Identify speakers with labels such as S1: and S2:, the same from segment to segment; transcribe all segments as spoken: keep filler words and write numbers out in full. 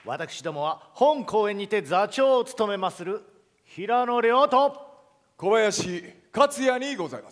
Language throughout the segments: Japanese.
S1: 私どもは本公演にて座長を務めまする平野亮と
S2: 小林克也にございます。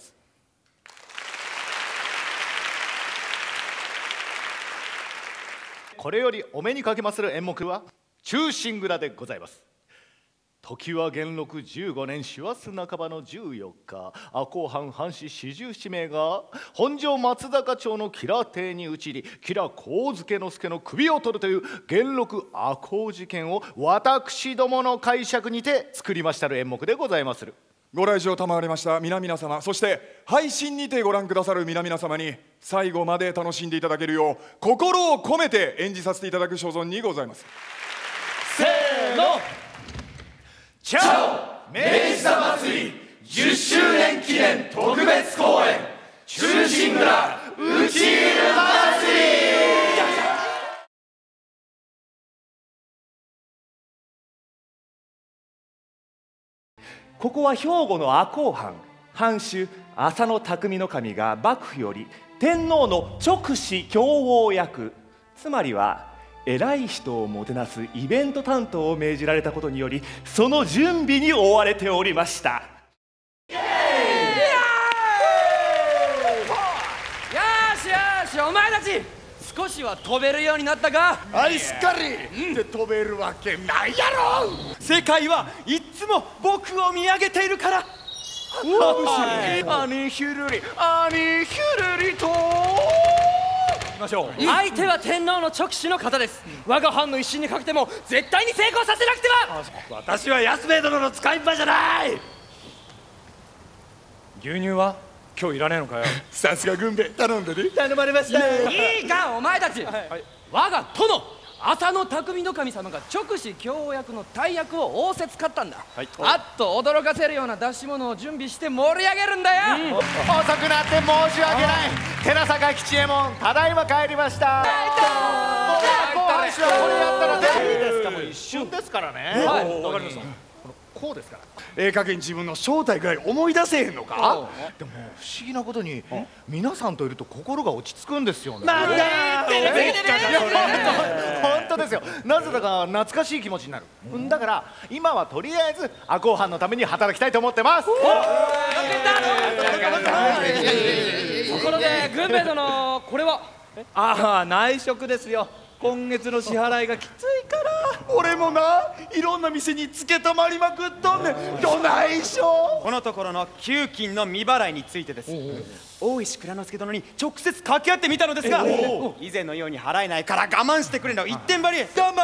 S1: これよりお目にかけまする演目は忠臣蔵でございます。時は元禄じゅうごねん師走半ばのじゅうよっか、赤穂藩藩士四十七名が本所松坂町の吉良邸に移り、吉良上野之助の首を取るという元禄赤穂事件を私どもの解釈にて作りましたる演目でございまする。
S2: ご来場賜りました皆々様、そして配信にてご覧くださる皆々様に最後まで楽しんでいただけるよう心を込めて演じさせていただく所存にございます。
S1: せーの、チャオ明治座祭りじゅっしゅうねん記念特別公演忠臣蔵討ち入る祭り。
S3: ここは兵庫の赤穂藩藩主浅野匠の神が幕府より天皇の勅使教皇役、つまりは偉い人をもてなすイベント担当を命じられたことにより、その準備に追われておりました。
S4: よしよし、お前たち少しは飛べるようになったか。
S5: あいすっかり、うん、で飛べるわけないやろ。
S3: 世界はいっつも僕を見上げているから。
S1: アニヒュルリアニヒュルリと
S4: 相手は天皇の勅使の方です。我が藩の威信にかけても絶対に成功させなくては。
S5: 私は安兵衛殿の使いっぱじゃない。
S6: 牛乳は今日いらねえのかよ。
S5: さすが軍兵衛、頼んでね。
S3: 頼まれました。
S4: いいかお前たち、はい、我が殿浅野匠の神様が勅使教皇役の大役を仰せつかったんだ、はい、あっと驚かせるような出し物を準備して盛り上げるんだよ、うん、
S1: 遅くなって申し訳ない。寺坂吉右衛門ただいま帰りました。後半師はこれやったらいいですか。もう一瞬ですからね。
S4: はい、わかりました。
S1: こうですから。
S5: ええ加減自分の正体ぐらい思い出せへんのか。
S1: でも不思議なことに皆さんといると心が落ち着くんですよね。
S4: また言ってるね。
S1: 本当ですよ。なぜだか懐かしい気持ちになる。だから今はとりあえず赤穂藩のために働きたいと思ってます。
S4: ところで軍兵衛殿、これは
S3: ああ、内職ですよ。今月の支払いがきついから。
S5: 俺もないろんな店につけたまりまくっとんねん。どないしょ。
S7: このところの給金の未払いについてです。大石蔵之介殿に直接掛け合ってみたのですが、以前のように払えないから我慢してくれの一点張り。
S2: 我慢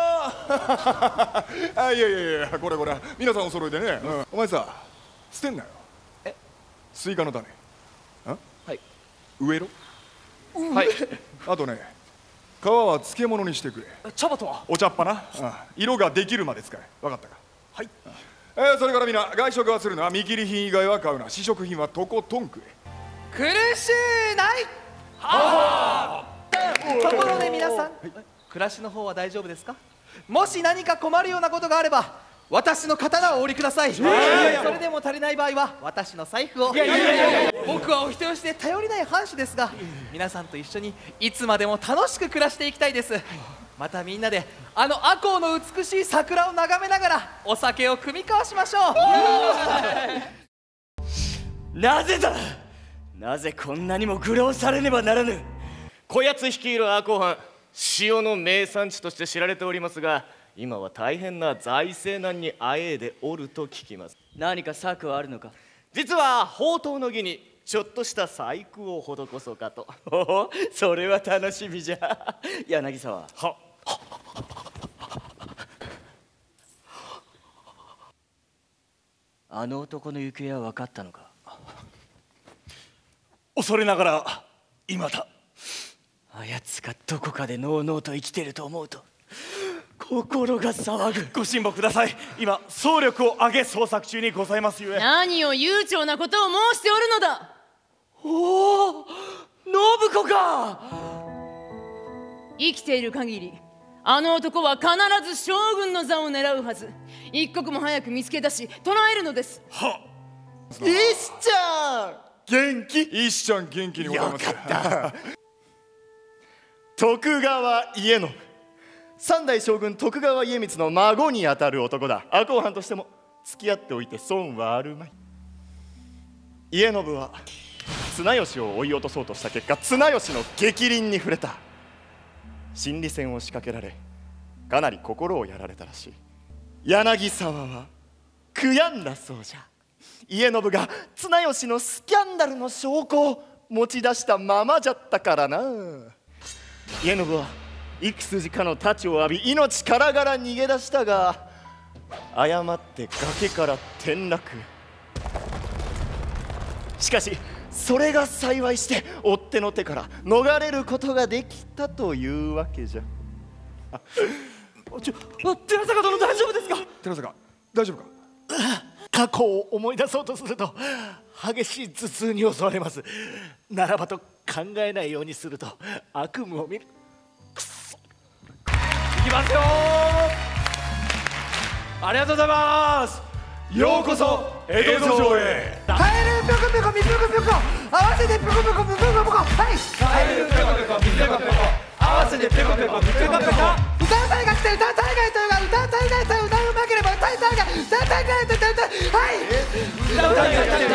S2: あ、いやいやいや、これこれ皆さんお揃いでね、うん、お前さ捨てんなよ。え、スイカの種、あ、
S4: はい、
S2: 植えろ。
S4: はい。
S2: あとね、皮は漬物にしてくれ。
S4: 茶葉とは
S2: お茶っ葉な、うん、色ができるまで使え。分かったか。はい、えー、それからみんな外食はするな。見切り品以外は買うな。試食品はとことん食え。
S4: 苦しいない
S3: はあ。ところで皆さん、はい、暮らしの方は大丈夫ですか。もし何か困るようなことがあれば私の刀をお売りください。それでも足りない場合は私の財布を。いやいやいやいや、僕はお人よしで頼りない藩主ですが、皆さんと一緒にいつまでも楽しく暮らしていきたいです。またみんなであの赤穂の美しい桜を眺めながらお酒を酌み交わしましょ
S7: う。なぜだ、なぜこんなにも愚弄されねばならぬ。
S8: こやつ率いる赤穂藩、塩の名産地として知られておりますが、今は大変な財政難にあえいでおると聞きます。
S4: 何か策はあるのか。
S8: 実は宝刀の儀にちょっとした細工を施そうかと。
S7: おお、それは楽しみじゃ。柳沢はあの男の行方は分かったのか。
S5: 恐れながら今だ。
S7: あやつがどこかでのうのうと生きていると思うと心が騒ぐ。
S5: ご辛抱ください。今総力を挙げ捜索中にございますゆえ。
S9: 何を悠長なことを申しておるのだ。
S7: おお、信子か。
S9: 生きている限りあの男は必ず将軍の座を狙うはず。一刻も早く見つけ出し捕らえるのです。
S5: はっ。
S3: 石ちゃん
S2: 元気。石ちゃん元気にございます。
S5: よかった。徳川家の
S10: 三代将軍徳川家光の孫にあたる男だ。赤穂藩としても付き合っておいて損はあるまい。家信は綱吉を追い落とそうとした結果、綱吉の逆鱗に触れた。心理戦を仕掛けられ、かなり心をやられたらしい。柳沢は悔やんだそうじゃ。家信が綱吉のスキャンダルの証拠を持ち出したままじゃったからな。家信は幾筋かの太刀を浴び、命からがら逃げ出したが、誤って崖から転落。しかしそれが幸いして追っ手の手から逃れることができたというわけじゃ。
S3: ちょ寺坂殿、大丈夫ですか？
S2: 寺坂大丈夫か？
S1: 過去を思い出そうとすると激しい頭痛に襲われます。ならばと考えないようにすると悪夢を見る。くそ。
S3: いきますよ。ありがとうございます。
S2: ようこそ江戸城へ。
S3: カエルぴょこぴょこみぴょこぴょこ、合わせてぴょこぴょこみぴょこぴょこ。はい。カエルぴょこぴょこみぴょこぴょこ、合わせてぴょこぴょこみぴょこぴょこ。歌う大会して歌う大会というか、歌う大会と歌うまければ歌い大会、歌う大会と歌う大会。はい。歌う大会と歌う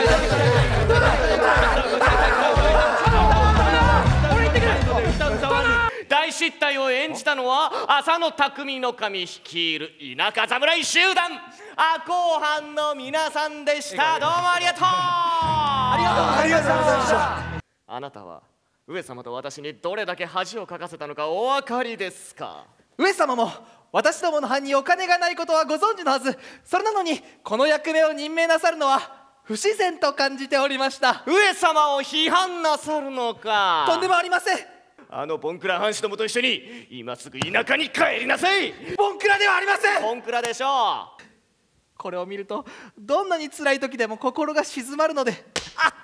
S3: 大会。俺行ってくれ。
S8: 大失態を演じたのは浅野匠の神率いる田舎侍集団赤穂藩の皆さんでした。どうもありがとう。
S3: ありがとうございました。
S8: あなたは上様と私にどれだけ恥をかかせたのかお分かりですか？
S3: 上様も私どもの藩にお金がないことはご存知のはず。それなのにこの役目を任命なさるのは不自然と感じておりました。
S8: 上様を批判なさるのか？
S3: とんでもありません。
S8: あのボンクラ藩士どもと一緒に今すぐ田舎に帰りなさい。
S3: ボンクラではありません。
S8: ボンクラでしょう。
S3: これを見るとどんなに辛い時でも心が静まるので、あっ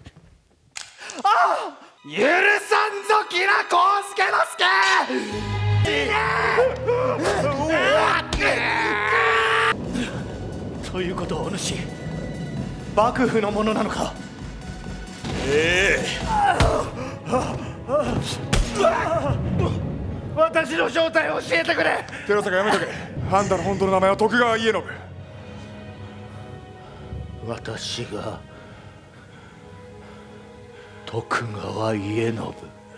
S3: ああ、許さんぞ吉良上野
S1: 助。ということはお主幕府のものなのか？
S5: ええ。私の正体を教えてくれ。
S2: 寺坂やめとけ。あんたの本当の名前は徳川家信。
S1: 私が徳川家信。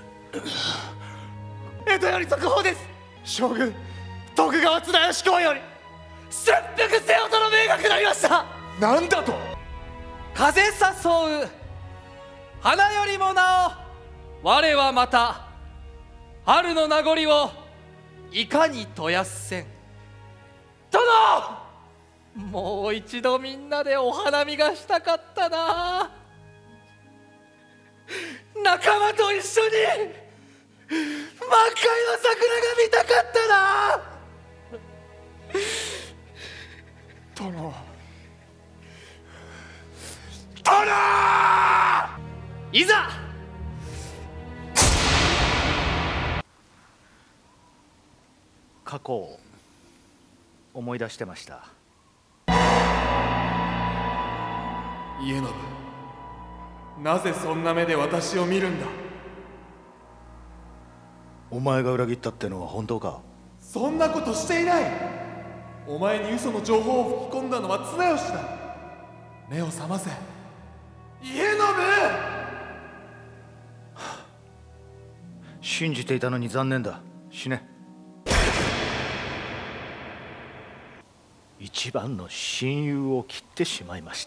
S8: 江戸より速報です。将軍徳川綱吉公より切腹せよとの命が下りました。
S2: なんだと？
S3: 風誘う花よりもなお我はまた春の名残をいかにとやっせん。殿、もう一度みんなでお花見がしたかったな。仲間と一緒に満開の桜が見たかったな。
S2: 殿
S3: 殿、いざ。
S1: 過去を思い出してました。
S11: 家信、なぜそんな目で私を見るんだ？
S1: お前が裏切ったってのは本当か？
S11: そんなことしていない。お前に嘘の情報を吹き込んだのは綱吉だ。目を覚ませ家信。
S1: 信じていたのに残念だ。死ね。一番の親友を切ってしまいました。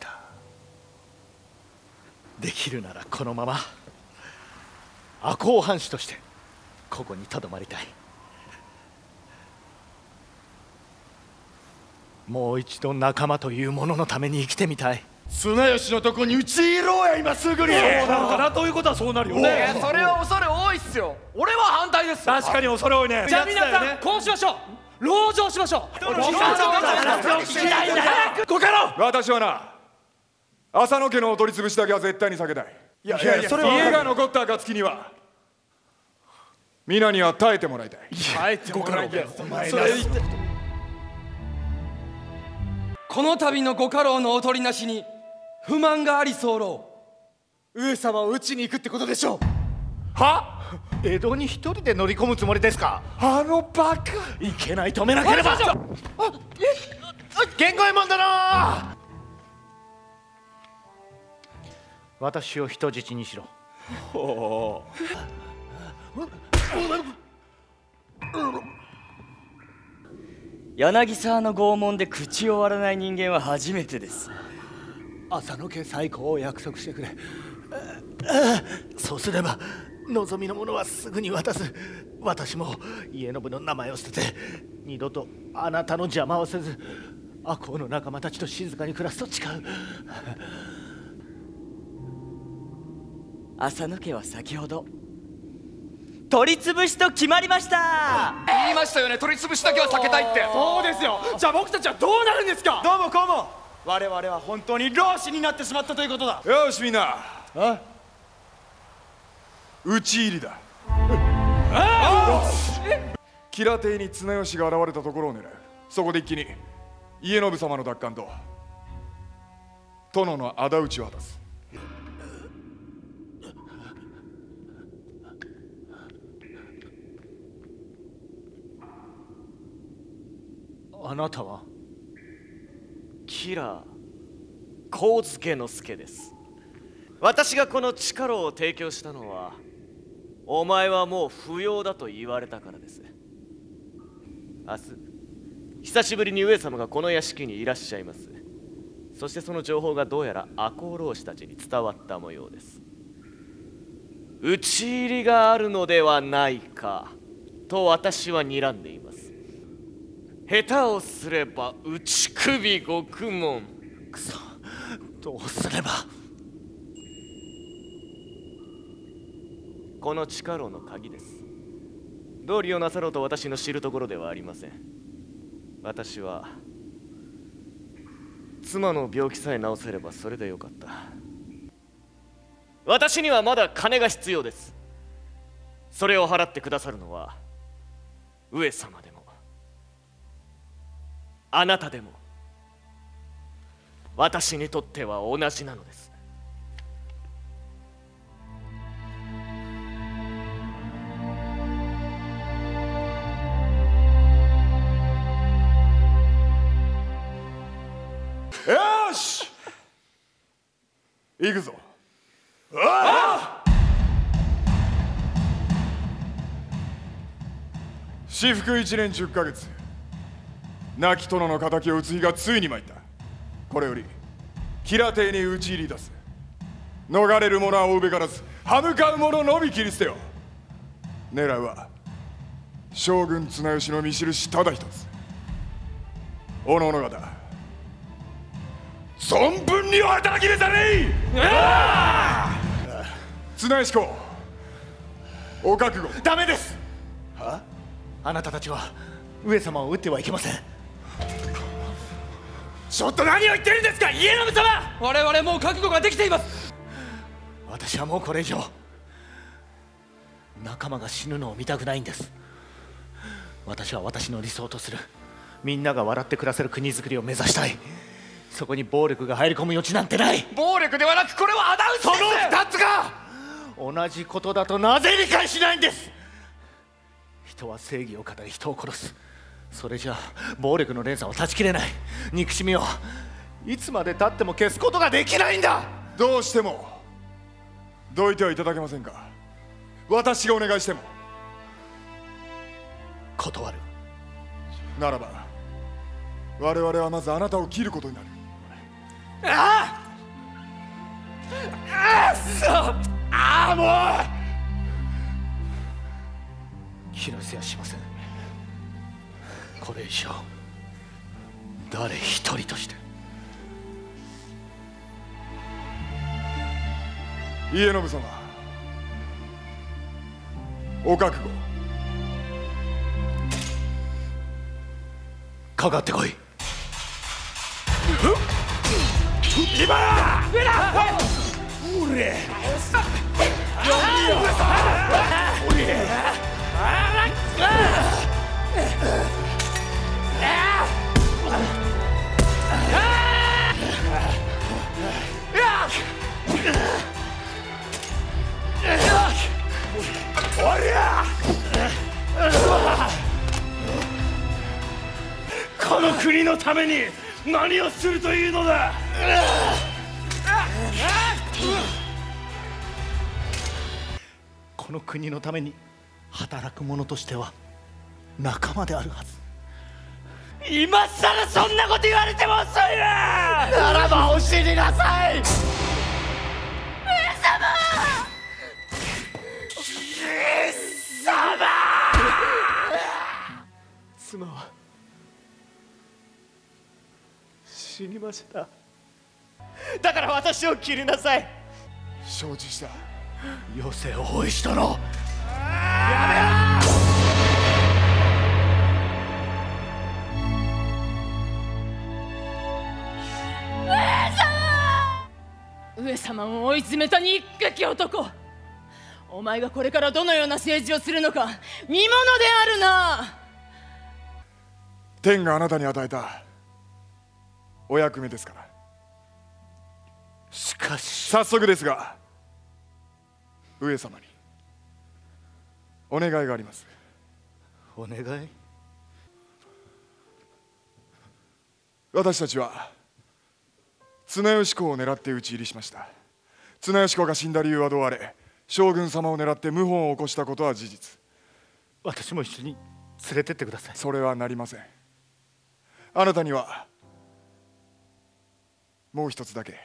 S1: できるならこのまま赤穂藩士としてここにとどまりたい。もう一度仲間というもののために生きてみたい。
S5: 綱吉のとこに討ち入ろうや今すぐに。そう
S6: なんかなということはそうなるよね。
S4: それは恐れ多いっすよ。俺は反対です。
S6: 確かに恐れ多いね。
S4: じゃあ皆さんこうしましょう。籠城しましょう。
S2: 私はな、浅野家のお取り潰しだけは絶対に避けたい。いやいやいや、それは家が残った暁には皆には耐えてもらいたい。
S6: 耐えてもらいたい。
S4: それ言ってこの度のご家老のお取りなしに不満があり候。
S8: 上様を討ちに行くってことでしょう。
S2: は？
S1: 江戸に一人で乗り込むつもりですか？
S2: あのバカ。
S1: いけない、止めなければ。源右衛門殿、私を人質にしろ。ほう。
S12: 柳沢の拷問で口を割らない人間は初めてです。
S1: 浅野家再興を約束してくれ。そうすれば望みのものはすぐに渡す。私も家信の名前を捨てて二度とあなたの邪魔をせず赤穂の仲間たちと静かに暮らすと誓う。
S12: 浅野家は先ほど取り潰しと決まりました。
S4: 言いましたよね、取り潰しだけは避けたいって。
S7: そうですよ。じゃあ僕たちはどうなるんですか？どうもこうも。我々は本当に老子になってしまったということだ。
S2: よしみんな、討ち入りだ。吉良邸に綱吉が現れたところを狙う。そこで一気に家信様の奪還と殿の仇討ちを果たす。
S1: あなたは
S8: 吉良上野之助です。私がこの力を提供したのはお前はもう不要だと言われたからです。明日久しぶりに上様がこの屋敷にいらっしゃいます。そしてその情報がどうやら赤穂浪士たちに伝わった模様です。討ち入りがあるのではないかと私は睨んでいます。下手をすれば打ち首獄門。
S1: くそ、どうすれば。
S8: この地下牢の鍵です。どう利用なさろうと私の知るところではありません。私は妻の病気さえ治せればそれでよかった。私にはまだ金が必要です。それを払ってくださるのは上様でもあなたでも私にとっては同じなのです。
S2: よし行くぞ。至福一年十ヶ月、亡き殿の敵を討つ日がついに参った。これより吉良邸に討ち入り出す。逃れる者は追うべからず、歯向かう者のみ切り捨てよ。狙うは将軍綱吉の見印ただ一つ。おのおの方存分にお働きなされい。綱吉公、お覚悟。
S1: ダメです。はあ、あなたたちは上様を撃ってはいけません。
S4: ちょっと何を言ってるんですか家信様。我々もう覚悟ができています。
S1: 私はもうこれ以上仲間が死ぬのを見たくないんです。私は私の理想とするみんなが笑って暮らせる国づくりを目指したい。そこに暴力が入り込む余地なんてない。
S4: 暴力ではなくこれは仇討ちです。
S1: その二つが同じことだとなぜ理解しないんです。人は正義を語り人を殺す。それじゃ暴力の連鎖を断ち切れない。憎しみをいつまでたっても消すことができないんだ。
S2: どうしてもどいてはいただけませんか。私がお願いしても。
S1: 断る。
S2: ならば我々はまずあなたを切ることになる。
S4: あああそうああも
S1: う切らせやしません。これ以上誰一人として
S2: 家信様、お覚悟。
S1: かかってこい。
S4: 今だ上だおれおい
S6: 国のために何をするというのだ。
S1: この国のために働く者としては仲間であるはず。
S12: 今さらそんなこと言われても遅いわ。
S1: ならばお死になさい。
S12: 上様。上様。
S10: 妻は死にました。だから私を切りなさい。
S2: 承知した。
S1: 余生を放したの。
S10: やめろ。
S9: 上様を追い詰めた憎き男。お前がこれからどのような政治をするのか見ものであるな。
S2: 天があなたに与えたお役目ですから。
S1: しかし
S2: 早速ですが上様にお願いがあります。
S1: お願い。
S2: 私たちは綱吉公を狙って討ち入りしました。綱吉公が死んだ理由はどうあれ、将軍様を狙って謀反を起こしたことは事実。
S1: 私も一緒に連れてってください。
S2: それはなりません。あなたにはもう一つだけ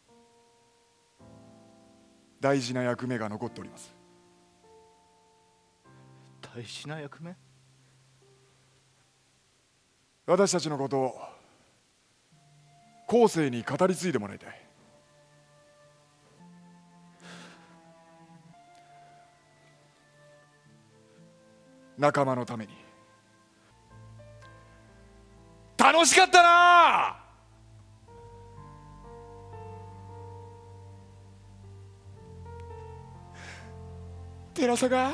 S2: 大事な役目が残っております。
S1: 大事な役目？
S2: 私たちのことを後世に語り継いでもらいたい。仲間のために。楽しかったな。寺坂。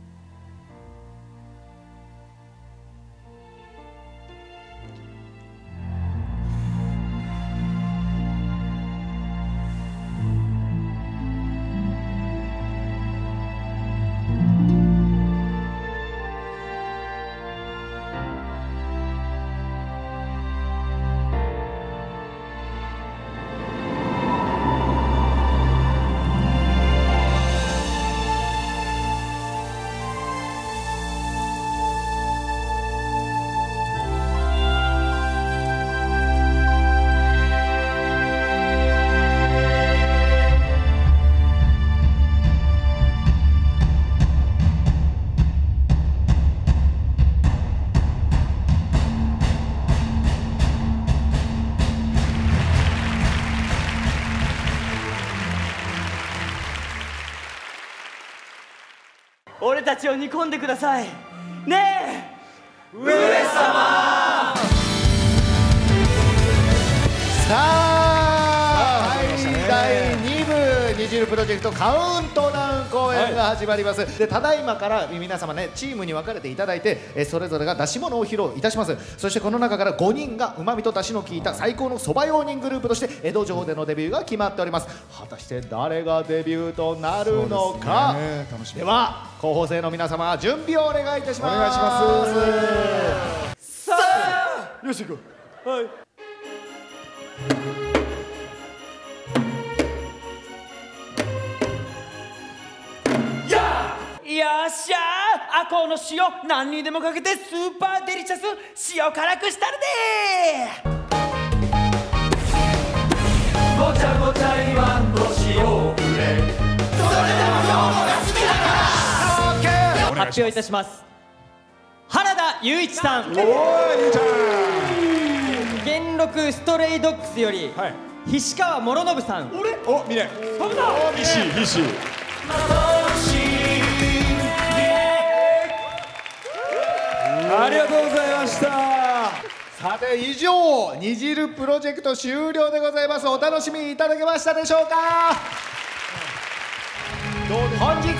S12: 俺たちを煮込んでくださいねえ
S1: 上様。さあ、はい、だいにぶ煮汁プロジェクトカウントダウン公演が始まります、はい、でただいまから皆様ねチームに分かれていただいてえそれぞれが出し物を披露いたします。そしてこの中からごにんがうまみと出汁の効いた最高のそば用人グループとして江戸城でのデビューが決まっております。果たして誰がデビューとなるのか。で, ね、楽しみでは候補生の皆様準備をお願いいたします。お願いします。さあ
S2: よし行こう。はい。
S12: よっしゃー、アコウの塩何にでもかけてスーパーデリシャス塩辛くしたるでー。ごちゃごちゃ言わんと塩をくれ、それでも今日のが好きだから。発表いたします。原田雄一さん。おー、ゆうちゃん。元禄ストレイドッグスより、はい、菱川諸信さん。俺
S2: お、見ね。
S12: 飛ぶな。
S2: 菱菱。
S1: ありがとうございました。さて以上煮汁プロジェクト終了でございます。お楽しみいただけましたでしょうか。本日